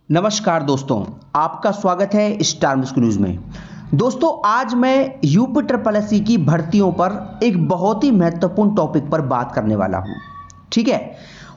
नमस्कार दोस्तों, आपका स्वागत है स्टार म्यूजिक न्यूज में। दोस्तों, आज मैं यूपी ट्रिपल एससी की भर्तियों पर एक बहुत ही महत्वपूर्ण टॉपिक पर बात करने वाला हूं। ठीक है,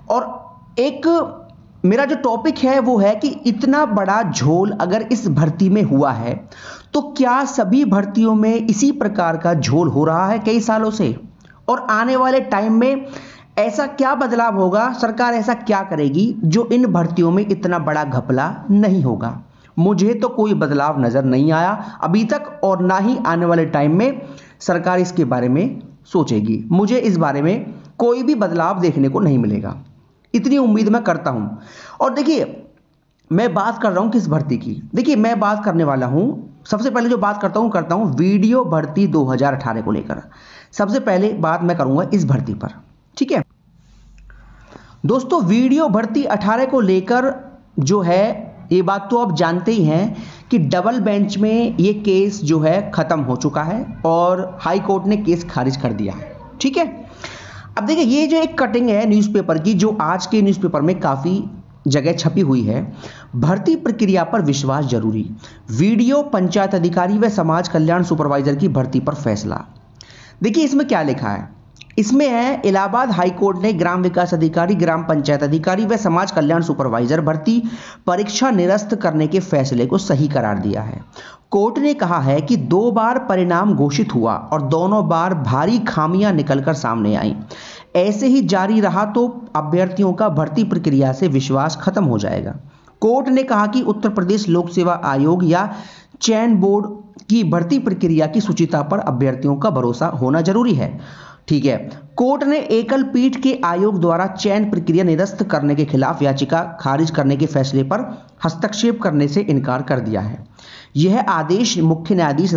और एक मेरा जो टॉपिक है वो है कि इतना बड़ा झोल अगर इस भर्ती में हुआ है तो क्या सभी भर्तियों में इसी प्रकार का झोल हो रहा है कई सालों से, और आने वाले टाइम में ऐसा क्या बदलाव होगा, सरकार ऐसा क्या करेगी जो इन भर्तियों में इतना बड़ा घपला नहीं होगा। मुझे तो कोई बदलाव नजर नहीं आया अभी तक, और ना ही आने वाले टाइम में सरकार इसके बारे में सोचेगी। मुझे इस बारे में कोई भी बदलाव देखने को नहीं मिलेगा, इतनी उम्मीद मैं करता हूं। और देखिए, मैं बात कर रहा हूं किस भर्ती की। देखिए, मैं बात करने वाला हूं, सबसे पहले जो बात करता हूं वीडियो भर्ती 2018 को लेकर। सबसे पहले बात मैं करूंगा इस भर्ती पर। ठीक है दोस्तों, वीडियो भर्ती 18 को लेकर जो है, ये बात तो आप जानते ही हैं कि डबल बेंच में ये केस जो है खत्म हो चुका है और हाई कोर्ट ने केस खारिज कर दिया है। ठीक है, अब देखिए, ये जो एक कटिंग है न्यूज़पेपर की, जो आज के न्यूज़पेपर में काफ़ी जगह छपी हुई है। भर्ती प्रक्रिया पर विश्वास जरूरी, वीडियो पंचायत अधिकारी व समाज कल्याण सुपरवाइजर की भर्ती पर फैसला। देखिए, इसमें क्या लिखा है, इसमें है इलाहाबाद हाई कोर्ट ने ग्राम विकास अधिकारी, ग्राम पंचायत अधिकारी व समाज कल्याण सुपरवाइजर भर्ती परीक्षा निरस्त करने के फैसले को सही करार दिया है। कोर्ट ने कहा है कि 2 बार परिणाम घोषित हुआ और दोनों बार भारी खामियां निकलकर सामने आई। ऐसे ही जारी रहा तो अभ्यर्थियों का भर्ती प्रक्रिया से विश्वास खत्म हो जाएगा। कोर्ट ने कहा कि उत्तर प्रदेश लोक सेवा आयोग या चयन बोर्ड की भर्ती प्रक्रिया की शुचिता पर अभ्यर्थियों का भरोसा होना जरूरी है। ठीक है, कोर्ट ने एकल पीठ के आयोग द्वारा चयन प्रक्रिया निरस्त करने के खिलाफ याचिका खारिज करने के फैसले पर हस्तक्षेप करने से इनकार कर दिया है। यह आदेश मुख्य न्यायाधीश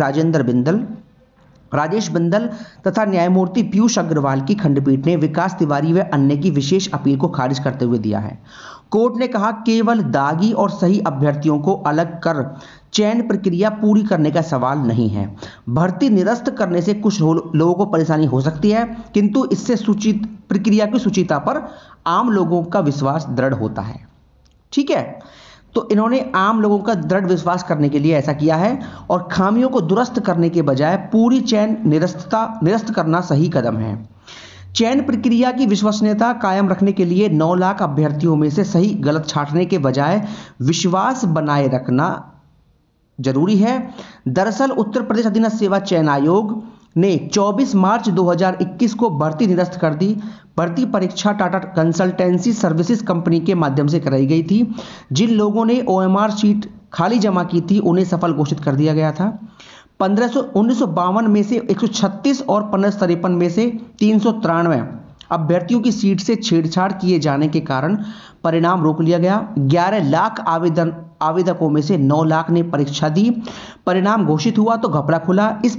राजेश बिंदल तथा न्यायमूर्ति पीयूष अग्रवाल की खंडपीठ ने विकास तिवारी व अन्य की विशेष अपील को खारिज करते हुए दिया है। कोर्ट ने कहा, केवल दागी और सही अभ्यर्थियों को अलग कर चयन प्रक्रिया पूरी करने का सवाल नहीं है। भर्ती निरस्त करने से कुछ लोगों को परेशानी हो सकती है, किंतु इससे सूचित प्रक्रिया की शुचिता पर आम लोगों का विश्वास दृढ़ होता है। ठीक है, तो इन्होंने आम लोगों का दृढ़ विश्वास करने के लिए ऐसा किया है, और खामियों को दुरुस्त करने के बजाय पूरी चयन निरस्त करना सही कदम है। चयन प्रक्रिया की विश्वसनीयता कायम रखने के लिए 9 लाख अभ्यर्थियों में से सही गलत छांटने के बजाय विश्वास बनाए रखना जरूरी है। दरअसल उत्तर प्रदेश अधीनस्थ सेवा चयन आयोग ने 24 मार्च 2021 को भर्ती निरस्त कर दी। भर्ती परीक्षा टाटा कंसल्टेंसी सर्विसेज कंपनी के माध्यम से कराई गई थी। जिन लोगों ने OMR शीट खाली जमा की थी उन्हें सफल घोषित कर दिया गया था। 1952 में से 136 और 1553 में से 393 अभ्यर्थियों की सीट से छेड़छाड़ किए जाने के कारण परिणाम रोक लिया गया। 11 लाख आवेदकों में से 9 लाख ने परीक्षा दी। परिणाम घोषित हुआ तो घपला खुला। इस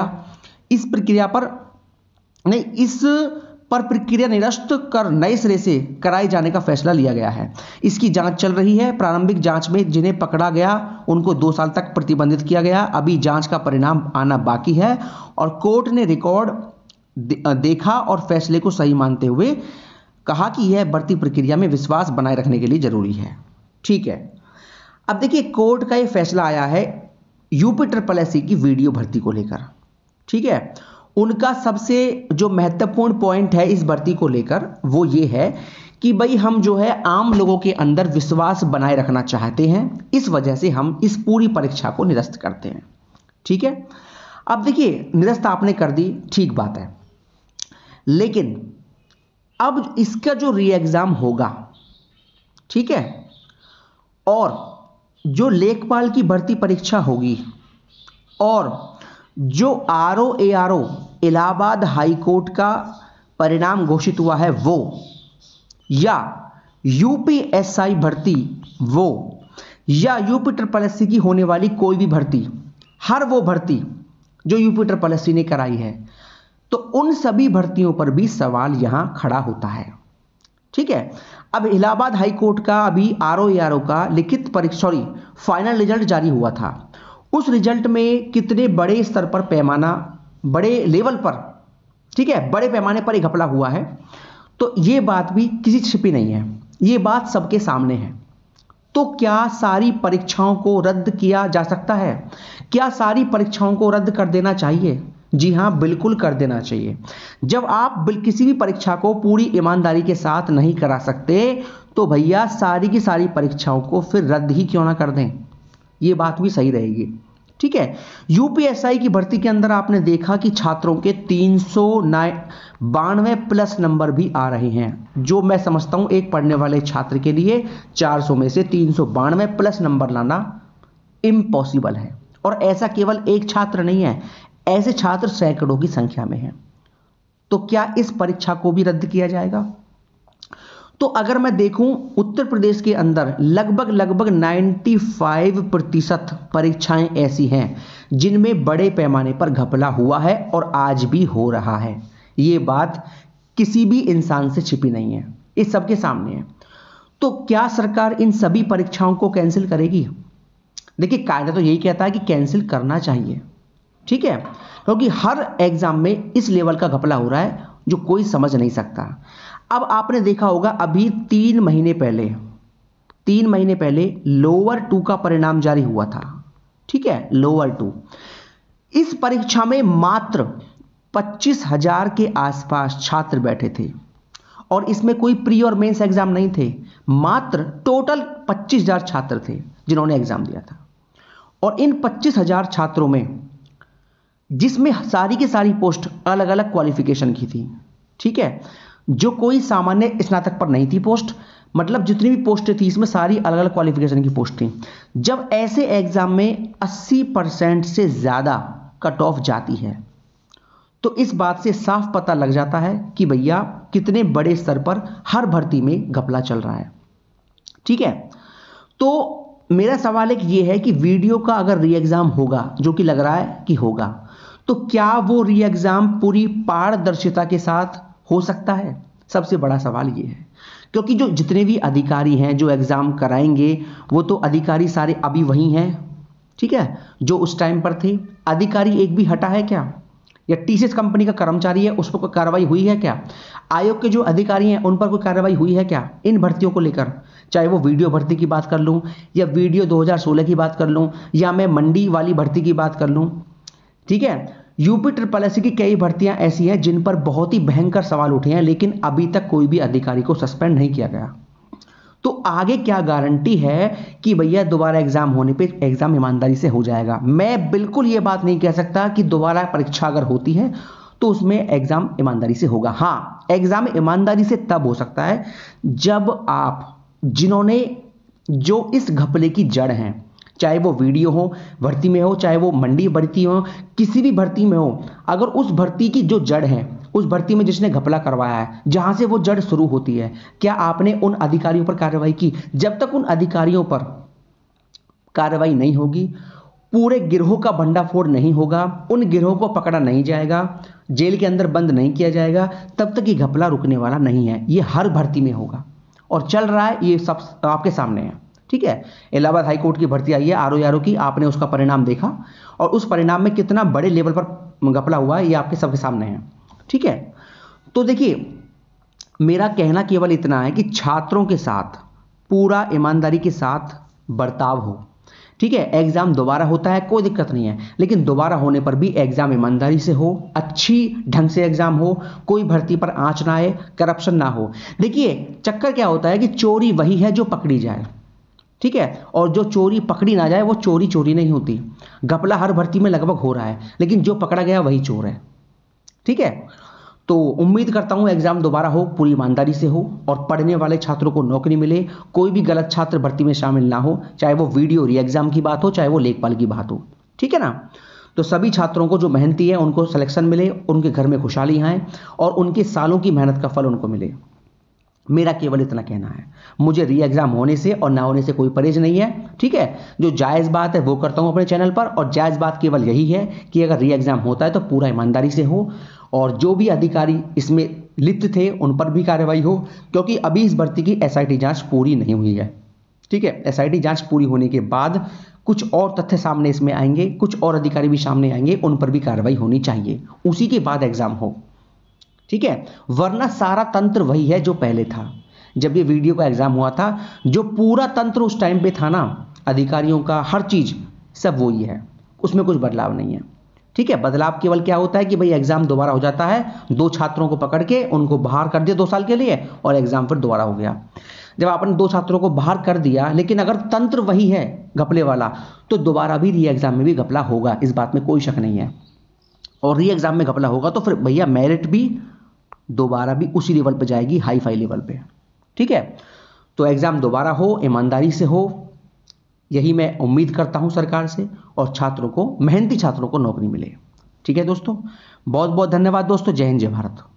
पर प्रक्रिया निरस्त कर नए सिरे से कराए जाने का फैसला लिया गया है। इसकी जांच चल रही है। प्रारंभिक जांच में जिन्हें पकड़ा गया उनको 2 साल तक प्रतिबंधित किया गया। अभी जांच का परिणाम आना बाकी है, और कोर्ट ने रिकॉर्ड देखा और फैसले को सही मानते हुए कहा कि यह भर्ती प्रक्रिया में विश्वास बनाए रखने के लिए जरूरी है। ठीक है, अब देखिए, कोर्ट का यह फैसला आया है यूपी ट्रिपल एससी की वीडियो भर्ती को लेकर। ठीक है, उनका सबसे जो महत्वपूर्ण पॉइंट है इस भर्ती को लेकर वो ये है कि भाई, हम जो है आम लोगों के अंदर विश्वास बनाए रखना चाहते हैं, इस वजह से हम इस पूरी परीक्षा को निरस्त करते हैं। ठीक है, अब देखिए, निरस्त आपने कर दी, ठीक बात है, लेकिन अब इसका जो री एग्जाम होगा, ठीक है, और जो लेखपाल की भर्ती परीक्षा होगी, और जो RO-ARO इलाहाबाद हाई कोर्ट का परिणाम घोषित हुआ है वो, या UPSI भर्ती वो, या यूपी ट्रिपल एससी की होने वाली कोई भी भर्ती, हर वो भर्ती जो यूपी ट्रिपल एससी ने कराई है, तो उन सभी भर्तियों पर भी सवाल यहां खड़ा होता है। ठीक है, अब इलाहाबाद हाई कोर्ट का अभी RO-ARO का लिखित परीक्षा फाइनल रिजल्ट जारी हुआ था। उस रिजल्ट में कितने बड़े स्तर पर बड़े लेवल पर, ठीक है, बड़े पैमाने पर एक घपला हुआ है, तो ये बात भी किसी छिपी नहीं है, ये बात सबके सामने है। तो क्या सारी परीक्षाओं को रद्द किया जा सकता है? क्या सारी परीक्षाओं को रद्द कर देना चाहिए? जी हाँ, बिल्कुल कर देना चाहिए। जब आप किसी भी परीक्षा को पूरी ईमानदारी के साथ नहीं करा सकते तो भैया सारी की सारी परीक्षाओं को फिर रद्द ही क्यों ना कर दें। ये बात भी सही रहेगी। ठीक है, यूपीएसआई की भर्ती के अंदर आपने देखा कि छात्रों के 392 प्लस नंबर भी आ रहे हैं, जो मैं समझता हूं एक पढ़ने वाले छात्र के लिए 400 में से 392 प्लस नंबर लाना इम्पॉसिबल है। और ऐसा केवल एक छात्र नहीं है, ऐसे छात्र सैकड़ों की संख्या में हैं। तो क्या इस परीक्षा को भी रद्द किया जाएगा? तो अगर मैं देखूं उत्तर प्रदेश के अंदर लगभग 95% परीक्षाएं ऐसी हैं जिनमें बड़े पैमाने पर घपला हुआ है और आज भी हो रहा है। ये बात किसी भी इंसान से छिपी नहीं है, इस सबके सामने है। तो क्या सरकार इन सभी परीक्षाओं को कैंसिल करेगी? देखिए, कायदा तो यही कहता है कि कैंसिल करना चाहिए। ठीक है, क्योंकि हर एग्जाम में इस लेवल का घपला हो रहा है जो कोई समझ नहीं सकता। अब आपने देखा होगा अभी 3 महीने पहले लोअर 2 का परिणाम जारी हुआ था। ठीक है, लोअर 2 इस परीक्षा में मात्र 25,000 के आसपास छात्र बैठे थे और इसमें कोई प्री और मेंस एग्जाम नहीं थे। मात्र टोटल 25,000 छात्र थे जिन्होंने एग्जाम दिया था। और इन 25,000 छात्रों में जिसमें सारी की सारी पोस्ट अलग अलग क्वालिफिकेशन की थी। ठीक है, जो कोई सामान्य स्नातक पर नहीं थी पोस्ट, मतलब जितनी भी पोस्टें थी इसमें सारी अलग अलग क्वालिफिकेशन की पोस्ट थी। जब ऐसे एग्जाम में 80% से ज्यादा कट ऑफ जाती है तो इस बात से साफ पता लग जाता है कि भैया कितने बड़े स्तर पर हर भर्ती में घपला चल रहा है। ठीक है, तो मेरा सवाल एक ये है कि वीडियो का अगर री एग्जाम होगा, जो कि लग रहा है कि होगा, तो क्या वो री एग्जाम पूरी पारदर्शिता के साथ हो सकता है? सबसे बड़ा सवाल ये है, क्योंकि जो जितने भी अधिकारी हैं जो एग्जाम कराएंगे वो तो अधिकारी सारे अभी वही हैं। ठीक है, जो उस टाइम पर थे। अधिकारी एक भी हटा है क्या? या टीसीएस कंपनी का कर्मचारी है उस पर कोई कार्रवाई हुई है क्या? आयोग के जो अधिकारी हैं उन पर कोई कार्रवाई हुई है क्या इन भर्तियों को लेकर? चाहे वो वीडियो भर्ती की बात कर लूं या वीडियो 2016 की बात कर लूं या मैं मंडी वाली भर्ती की बात कर लूं। ठीक है, यूपी ट्रिपल एससी की कई भर्तियां ऐसी हैं जिन पर बहुत ही भयंकर सवाल उठे हैं, लेकिन अभी तक कोई भी अधिकारी को सस्पेंड नहीं किया गया। तो आगे क्या गारंटी है कि भैया दोबारा एग्जाम होने पे एग्जाम ईमानदारी से हो जाएगा? मैं बिल्कुल ये बात नहीं कह सकता कि दोबारा परीक्षा अगर होती है तो उसमें एग्जाम ईमानदारी से होगा। हाँ, एग्जाम ईमानदारी से तब हो सकता है जब आप जिन्होंने जो इस घपले की जड़ हैं, चाहे वो वीडियो हो भर्ती में हो, चाहे वो मंडी भर्ती हो, किसी भी भर्ती में हो, अगर उस भर्ती की जो जड़ है, उस भर्ती में जिसने घपला करवाया है, जहां से वो जड़ शुरू होती है, क्या आपने उन अधिकारियों पर कार्रवाई की? जब तक उन अधिकारियों पर कार्रवाई नहीं होगी, पूरे गिरोह का भंडाफोड़ नहीं होगा, उन गिरोह को पकड़ा नहीं जाएगा, जेल के अंदर बंद नहीं किया जाएगा, तब तक ये घपला रुकने वाला नहीं है। ये हर भर्ती में होगा और चल रहा है, ये सब आपके सामने है। ठीक है, इलाहाबाद हाईकोर्ट की भर्ती आई है आरओ की, आपने उसका परिणाम देखा और उस परिणाम में कितना बड़े लेवल पर घपला हुआ है ये आपके सबके सामने है। ठीक है, तो देखिए, मेरा कहना केवल इतना है कि छात्रों के साथ पूरा ईमानदारी के साथ बर्ताव हो। ठीक है, एग्जाम दोबारा होता है कोई दिक्कत नहीं है, लेकिन दोबारा होने पर भी एग्जाम ईमानदारी से हो, अच्छी ढंग से एग्जाम हो, कोई भर्ती पर आंच ना आए, करप्शन ना हो। देखिए, चक्कर क्या होता है कि चोरी वही है जो पकड़ी जाए। ठीक है, और जो चोरी पकड़ी ना जाए वो चोरी नहीं होती। घपला हर भर्ती में लगभग हो रहा है, लेकिन जो पकड़ा गया वही चोर है। ठीक है, तो उम्मीद करता हूं एग्जाम दोबारा हो, पूरी ईमानदारी से हो और पढ़ने वाले छात्रों को नौकरी मिले, कोई भी गलत छात्र भर्ती में शामिल ना हो, चाहे वो वीडियो री एग्जाम की बात हो, चाहे वो लेखपाल की बात हो। ठीक है ना, तो सभी छात्रों को जो मेहनती है उनको सिलेक्शन मिले, उनके घर में खुशहाली आए और उनके सालों की मेहनत का फल उनको मिले। मेरा केवल इतना कहना है, मुझे री एग्जाम होने से और ना होने से कोई परहेज नहीं है। ठीक है, जो जायज़ बात है वो करता हूं अपने चैनल पर, और जायज़ बात केवल यही है कि अगर री एग्जाम होता है तो पूरा ईमानदारी से हो और जो भी अधिकारी इसमें लिप्त थे उन पर भी कार्रवाई हो, क्योंकि अभी इस भर्ती की एसआईटी जांच पूरी नहीं हुई है। ठीक है, एसआईटी जांच पूरी होने के बाद कुछ और तथ्य सामने इसमें आएंगे, कुछ और अधिकारी भी सामने आएंगे, उन पर भी कार्रवाई होनी चाहिए, उसी के बाद एग्जाम हो। ठीक है, वरना सारा तंत्र वही है जो पहले था। जब ये वीडियो का एग्ज़ाम हुआ था, जो पूरा तंत्र उस टाइम पे था ना, अधिकारियों का हर चीज़ सब वही है, उसमें कुछ बदलाव नहीं है। ठीक है, बदलाव केवल क्या होता है कि भाई एग्ज़ाम दोबारा हो जाता है, 2 छात्रों को पकड़ के उनको बाहर कर दिया 2 साल के लिए और एग्ज़ाम फिर दोबारा हो गया। जब आपने 2 छात्रों को बाहर कर दिया, लेकिन अगर तंत्र वही है घपले वाला, तो दोबारा भी री एग्ज़ाम में भी घपला होगा, इस बात में कोई शक नहीं है। और री एग्ज़ाम में घपला होगा तो फिर भैया मेरिट भी दोबारा भी उसी लेवल पे जाएगी, हाई फाई लेवल पे। ठीक है, तो एग्ज़ाम दोबारा हो, ईमानदारी से हो, यही मैं उम्मीद करता हूं सरकार से, और छात्रों को, मेहनती छात्रों को नौकरी मिले। ठीक है दोस्तों, बहुत बहुत धन्यवाद दोस्तों। जय हिंद, जय भारत।